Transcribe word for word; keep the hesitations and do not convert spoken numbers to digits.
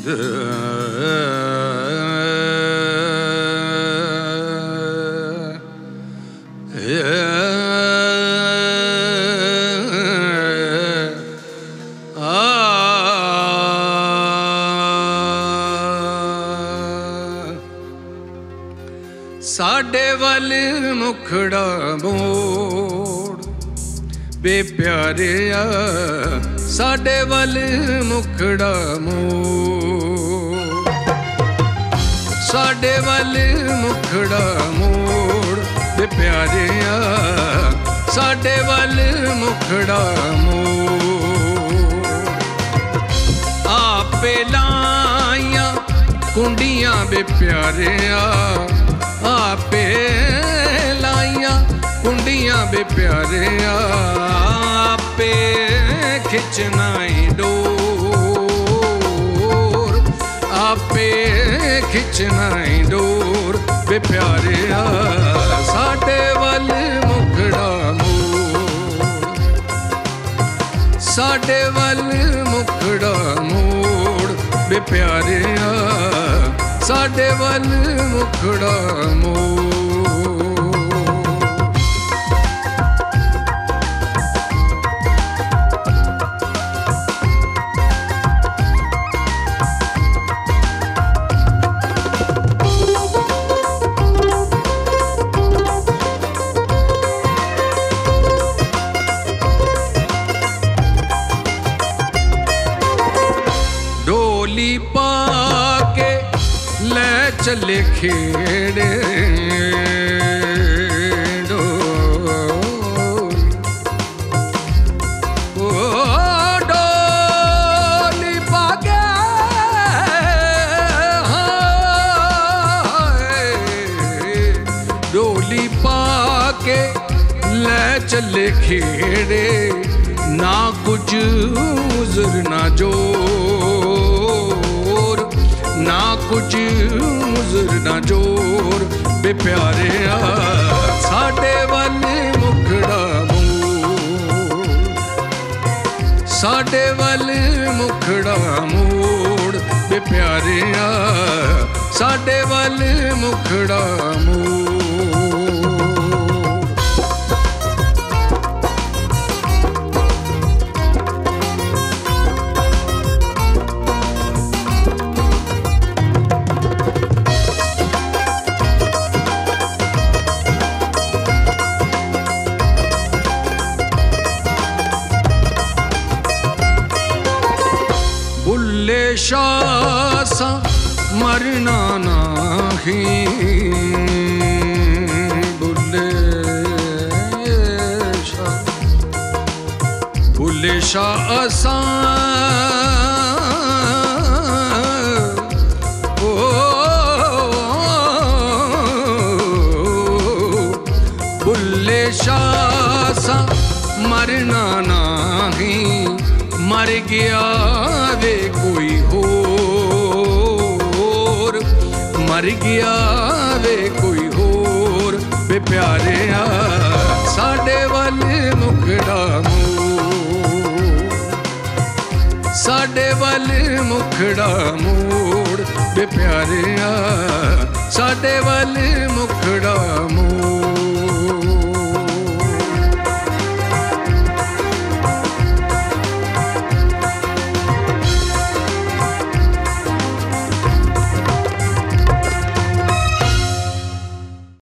साडे वल मुखड़ा मोड़ बे प्यारिया, साडे वल मुखड़ा मोड़, साडे वल मुखड़ा मोड़ बे प्यारिया, साडे वल मुखड़ा मोड़। आपे लाइया कुंडियां बे प्यारिया, आपे लाइया कुंडियां बे प्यारिया, आपे खिंचना डोर, आपे खिंचना डोर बे प्यारिया, साडे वल मुखड़ा मोड़, साडे वल मुखड़ा मोड़ बे प्यारिया, साडे वल मुखड़ा मोड़। डोली पाके ले चले खेड़े, डोली ओ डोली पाके, डोली पाके ले चले खेड़े, ना कुछ उज़र ना जोर, ना कुछ उज़र ना जोर बे प्यारिया, साडे वल मुखड़ा मोड़, साडे वल मुखड़ा मोड़ बे प्यारिया, साडे वल मुखड़ा मोड़। बुल्ले शाह सा मरना नहीं, बुल्ले शाह, बुल्ले शाह सा ओ बुल्ले शाह सा मरना नहीं, मर गया वे कोई होर, मर गया वे कोई होर बे प्यारिया, साडे वल मुखड़ा मोड़, साडे वल मुखड़ा मोड़ बे प्यारिया, साडे वल